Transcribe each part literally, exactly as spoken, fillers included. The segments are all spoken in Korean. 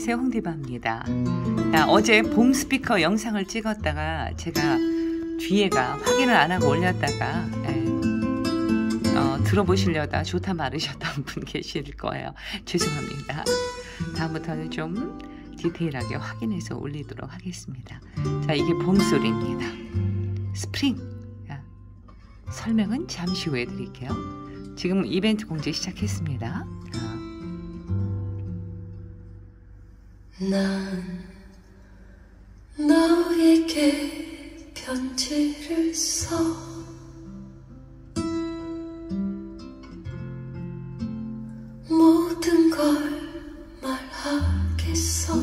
안녕하세요, 홍디바입니다. 자, 어제 봄 스피커 영상을 찍었다가 제가 뒤에가 확인을 안 하고 올렸다가 에, 어, 들어보시려다 좋다 말으셨던 분 계실 거예요. 죄송합니다. 다음부터는 좀 디테일하게 확인해서 올리도록 하겠습니다. 자, 이게 봄 소리입니다. 스프링. 자, 설명은 잠시 후에 드릴게요. 지금 이벤트 공지 시작했습니다. 자. 난 너에게 편지를 써 모든 걸 말하겠어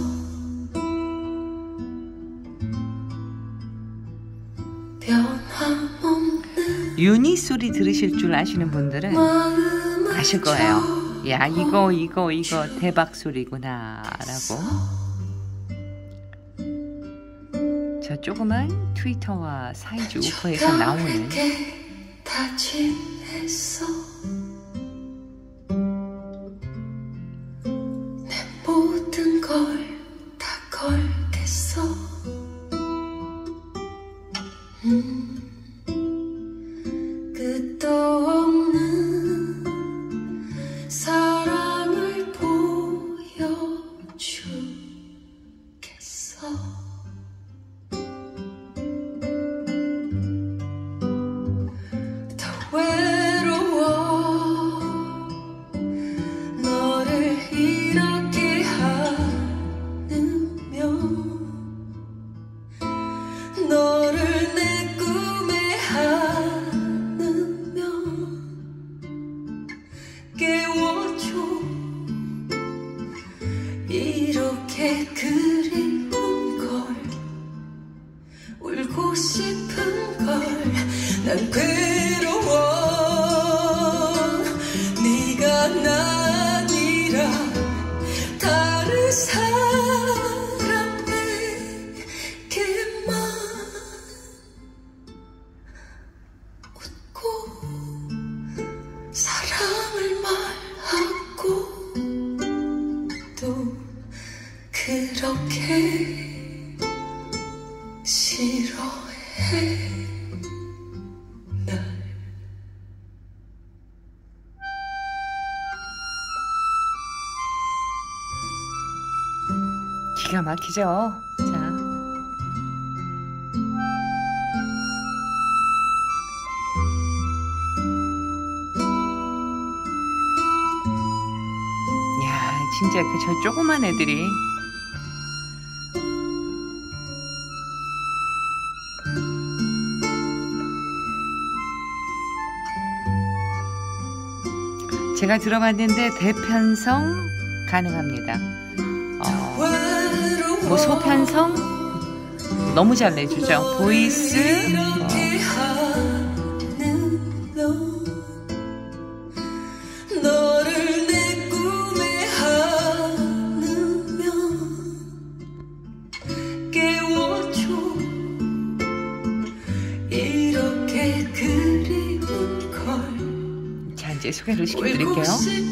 변함없는 유니 소리 들으실 줄 아시는 분들은 아실 거예요. 야, 이거 이거 이거 대박 소리구나 라고. 저 조그만 트위터와 사이즈 우퍼에서 나오는 다짐했어 내 모든 걸 다 걸겠어 음, 끝도 없는 사랑을 보여주겠어 더 외로워 너를 이렇게 안으면 너를 내 꿈에 안으면 깨워줘 이렇게 그리운 걸 울고 싶은 걸 난 괴로워 네가 나 아니라 다른 사람에게만 웃고 사랑을 말하고 또 그렇게 싫어해 날 기가 막히죠. 자, 야, 진짜 그 저 조그만 애들이 제가 들어봤는데 대편성 가능합니다. 어, 뭐 소편성 너무 잘 내주죠. 보이스 어. 너를 내 꿈에 안으면 깨워줘 이렇게 그리운 걸 자, 이제 소개를 시켜드릴게요.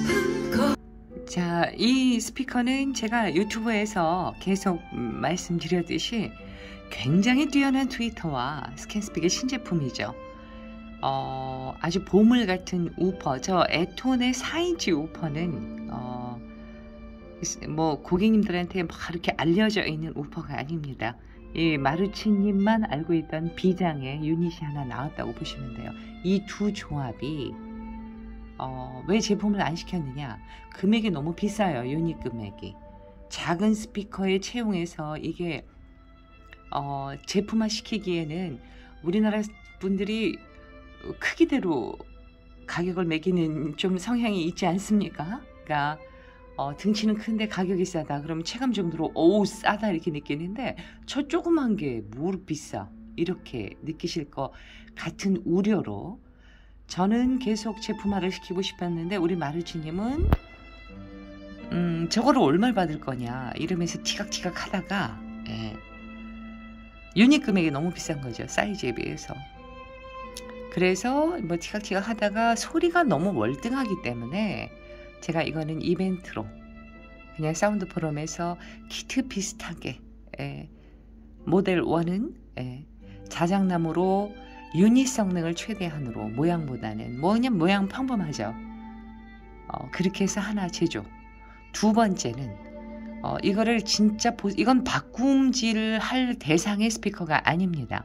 자, 이 스피커는 제가 유튜브에서 계속 말씀드렸듯이 굉장히 뛰어난 트위터와 스캔스픽의 신제품이죠. 어, 아주 보물 같은 우퍼, 저 에톤의 사인치 우퍼는 어, 뭐 고객님들한테 막 이렇게 알려져 있는 우퍼가 아닙니다. 이 마루치님만 알고 있던 비장의 유닛이 하나 나왔다고 보시면 돼요. 이 두 조합이 어, 왜 제품을 안 시켰느냐? 금액이 너무 비싸요. 유닛 금액이. 작은 스피커에 채용해서 이게 어, 제품화 시키기에는 우리나라 분들이 크기대로 가격을 매기는 좀 성향이 있지 않습니까? 그러니까 어, 등치는 큰데 가격이 싸다. 그러면 체감적으로 오우 싸다 이렇게 느끼는데 저 조그만 게 뭘 비싸 이렇게 느끼실 것 같은 우려로 저는 계속 제품화를 시키고 싶었는데 우리 마루치님은 음, 저거를 얼마를 받을 거냐 이러면서 티각티각 하다가 예, 유닛 금액이 너무 비싼 거죠. 사이즈에 비해서. 그래서 뭐 티각티각 하다가 소리가 너무 월등하기 때문에 제가 이거는 이벤트로 그냥 사운드 포럼에서 키트 비슷하게 예, 모델 일은 예, 자작나무로 유닛 성능을 최대한으로 모양보다는 뭐 그냥 모양 평범하죠. 어, 그렇게 해서 하나 제조. 두 번째는 어, 이거를 진짜 보, 이건 바꿈질할 대상의 스피커가 아닙니다.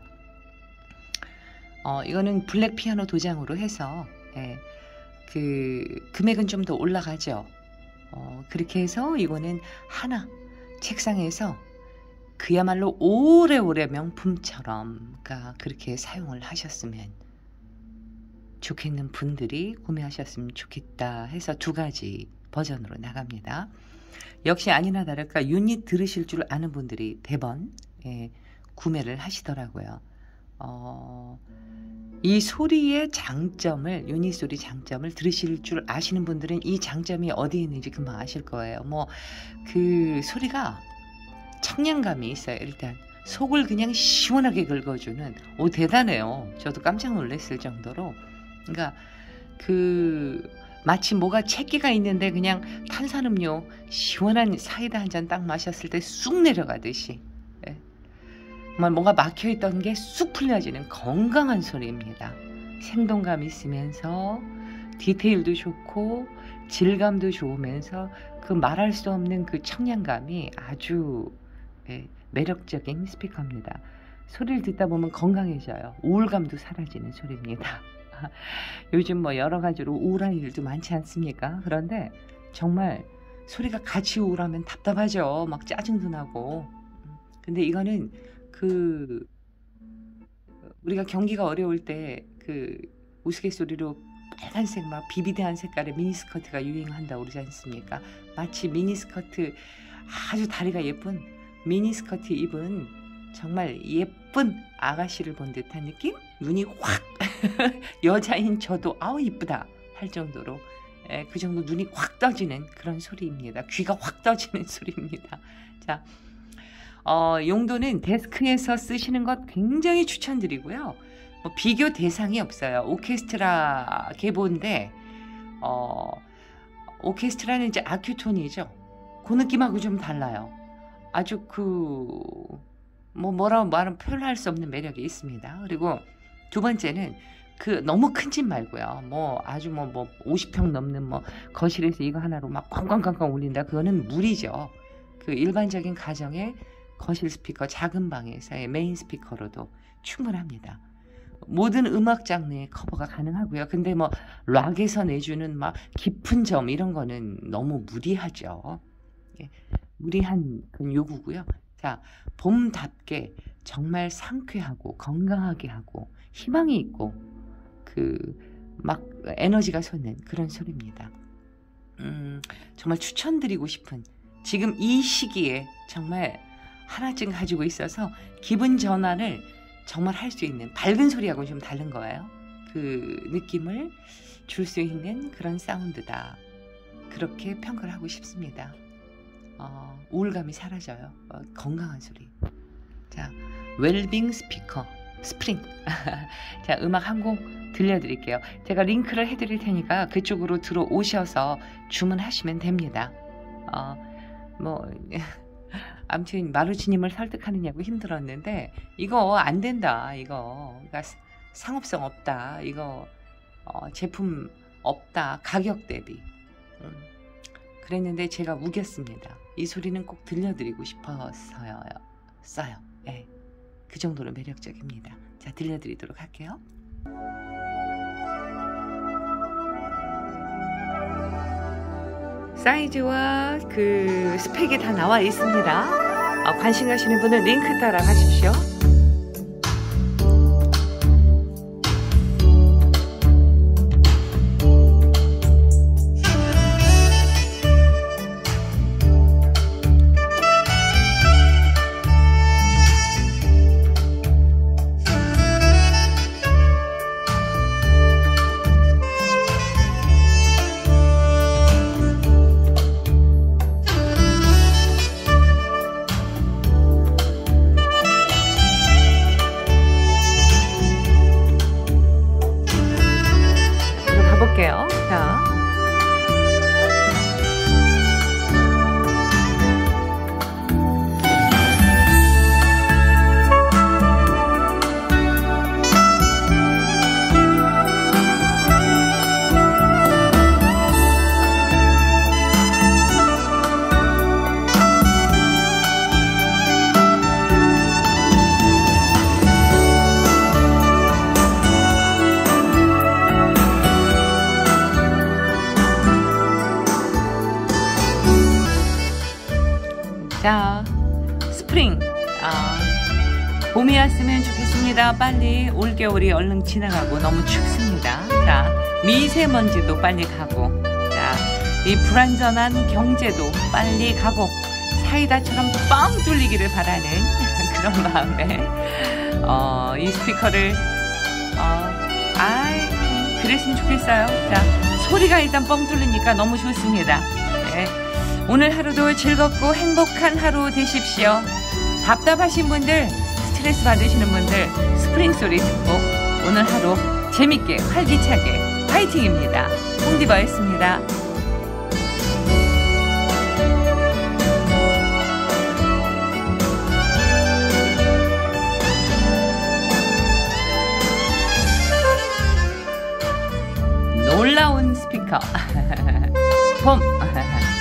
어, 이거는 블랙 피아노 도장으로 해서 예, 그 금액은 좀 더 올라가죠. 어, 그렇게 해서 이거는 하나 책상에서 그야말로 오래오래 명품처럼 그러니까 그렇게 사용을 하셨으면 좋겠는 분들이 구매하셨으면 좋겠다 해서 두 가지 버전으로 나갑니다. 역시 아니나 다를까 유닛 들으실 줄 아는 분들이 대번 예, 구매를 하시더라고요. 어, 이 소리의 장점을 유닛 소리 장점을 들으실 줄 아시는 분들은 이 장점이 어디에 있는지 금방 아실 거예요. 뭐 그 소리가 청량감이 있어요. 일단 속을 그냥 시원하게 긁어주는 오 대단해요. 저도 깜짝 놀랐을 정도로 그러니까 그 마치 뭐가 채기가 있는데 그냥 탄산음료 시원한 사이다 한 잔 딱 마셨을 때 쑥 내려가듯이 예. 정말 뭔가 막혀있던 게 쑥 풀려지는 건강한 소리입니다. 생동감 있으면서 디테일도 좋고 질감도 좋으면서 그 말할 수 없는 그 청량감이 아주 예, 매력적인 스피커입니다. 소리를 듣다 보면 건강해져요. 우울감도 사라지는 소리입니다. 요즘 뭐 여러 가지로 우울한 일도 많지 않습니까? 그런데 정말 소리가 같이 우울하면 답답하죠. 막 짜증도 나고. 근데 이거는 그 우리가 경기가 어려울 때 그 우스갯소리로 빨간색 막 비비드한 색깔의 미니스커트가 유행한다고 그러지 않습니까? 마치 미니스커트 아주 다리가 예쁜 미니스커트 입은 정말 예쁜 아가씨를 본 듯한 느낌? 눈이 확 여자인 저도 아우 이쁘다 할 정도로 에, 그 정도 눈이 확 떠지는 그런 소리입니다. 귀가 확 떠지는 소리입니다. 자, 어, 용도는 데스크에서 쓰시는 것 굉장히 추천드리고요. 뭐 비교 대상이 없어요. 오케스트라 계보인데 어, 오케스트라는 이제 아큐톤이죠. 그 느낌하고 좀 달라요. 아주 그 뭐 뭐라고 말은 표현할 수 없는 매력이 있습니다. 그리고 두 번째는 그 너무 큰 집 말고요. 뭐 아주 뭐 뭐 오십 평 넘는 뭐 거실에서 이거 하나로 막 꽝꽝꽝꽝 울린다. 그거는 무리죠. 그 일반적인 가정의 거실 스피커 작은 방에서의 메인 스피커로도 충분합니다. 모든 음악 장르의 커버가 가능하고요. 근데 뭐 락에서 내주는 막 깊은 점 이런 거는 너무 무리하죠. 예, 무리한 그 요구고요. 자, 봄답게 정말 상쾌하고 건강하게 하고 희망이 있고 그 막 에너지가 솟는 그런 소리입니다. 음, 정말 추천드리고 싶은 지금 이 시기에 정말 하나쯤 가지고 있어서 기분 전환을 정말 할 수 있는 밝은 소리하고는 좀 다른 거예요. 그 느낌을 줄 수 있는 그런 사운드다. 그렇게 평가를 하고 싶습니다. 어, 우울감이 사라져요. 어, 건강한 소리. 자, 웰빙 스피커 스프링. 자, 음악 한 곡 들려드릴게요. 제가 링크를 해드릴 테니까 그쪽으로 들어오셔서 주문하시면 됩니다. 어, 뭐 아무튼 마루치님을 설득하느냐고 힘들었는데 이거 안 된다. 이거 그러니까 상업성 없다. 이거 어, 제품 없다. 가격 대비. 음. 그랬는데 제가 우겼습니다. 이 소리는 꼭 들려드리고 싶어서요. 써요. 예. 그 정도로 매력적입니다. 자, 들려드리도록 할게요. 사이즈와 그 스펙이 다 나와 있습니다. 어, 관심 가시는 분은 링크 따라 가십시오. 자, 스프링. 아, 봄이 왔으면 좋겠습니다. 빨리 올겨울이 얼른 지나가고 너무 춥습니다. 자, 미세먼지도 빨리 가고, 자, 이 불안전한 경제도 빨리 가고, 사이다처럼 뻥 뚫리기를 바라는 그런 마음에 어, 이 스피커를 어, 아이 그랬으면 좋겠어요. 자, 소리가 일단 뻥 뚫리니까 너무 좋습니다. 네. 오늘 하루도 즐겁고 행복한 하루 되십시오. 답답하신 분들, 스트레스 받으시는 분들 스프링 소리 듣고 오늘 하루 재밌게 활기차게 파이팅입니다. 홍디버였습니다. 놀라운 스피커 봄